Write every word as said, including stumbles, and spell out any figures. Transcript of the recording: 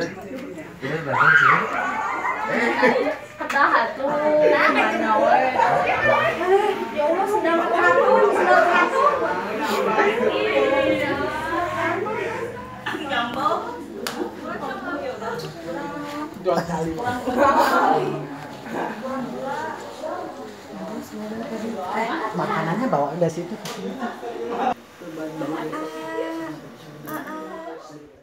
Ini datang sini. Ketahan tuh. Mana we? Ya Allah sedang ratus, sedang ratus. Gampang. Dua kali. Makanannya bawa dari situ ke sini.